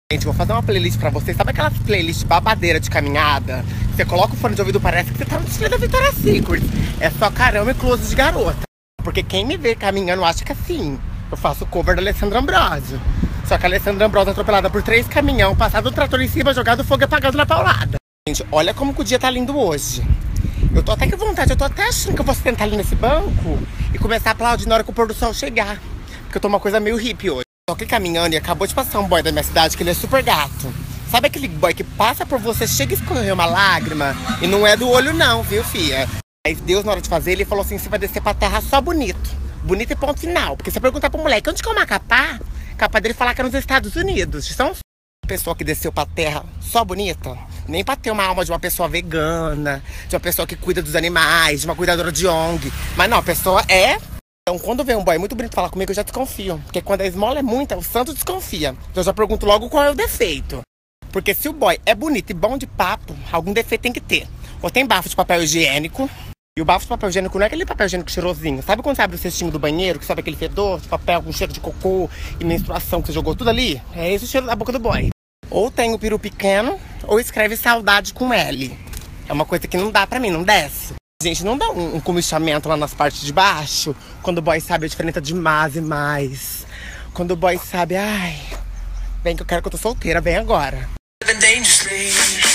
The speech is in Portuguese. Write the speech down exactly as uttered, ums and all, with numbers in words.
Gente, vou fazer uma playlist pra vocês. Sabe aquelas playlists babadeira de caminhada? Você coloca o fone de ouvido, parece que você tá no desfile da Victoria's Secret. É só caramba e close de garota. Porque quem me vê caminhando acha que assim, eu faço cover da Alessandra Ambrosio. Só que a Alessandra Ambrosio é atropelada por três caminhão, passado o trator em cima, jogado fogo e apagado na paulada. Gente, olha como que o dia tá lindo hoje. Eu tô até com vontade, eu tô até achando que eu vou sentar ali nesse banco e começar a aplaudir na hora que o pôr do sol chegar. Porque eu tô uma coisa meio hippie hoje. Tô aqui caminhando e acabou de passar um boy da minha cidade que ele é super gato. Sabe aquele boy que passa por você, chega a escorrer uma lágrima e não é do olho não, viu, fia? Aí Deus, na hora de fazer, ele falou assim, você vai descer pra terra só bonito. Bonito e ponto final. Porque você perguntar pro moleque, onde que é o Macapá? Capaz dele falar que é nos Estados Unidos. São uma pessoa que desceu pra terra só bonita. Nem pra ter uma alma de uma pessoa vegana, de uma pessoa que cuida dos animais, de uma cuidadora de O N G. Mas não, a pessoa é... Então, quando vem um boy muito bonito falar comigo, eu já desconfio. Porque quando a esmola é muita, o santo desconfia. Então eu já pergunto logo qual é o defeito. Porque se o boy é bonito e bom de papo, algum defeito tem que ter. Ou tem bafo de papel higiênico. E o bafo de papel higiênico não é aquele papel higiênico cheirosinho. Sabe quando você abre o cestinho do banheiro, que sobe aquele fedor de papel com cheiro de cocô e menstruação que você jogou tudo ali? É esse o cheiro da boca do boy. Ou tem o peru pequeno, ou escreve saudade com L. É uma coisa que não dá pra mim, não desce. Gente, não dá um, um comichamento lá nas partes de baixo? Quando o boy sabe a diferença de mais e mais. Quando o boy sabe, ai, vem que eu quero que eu tô solteira, vem agora.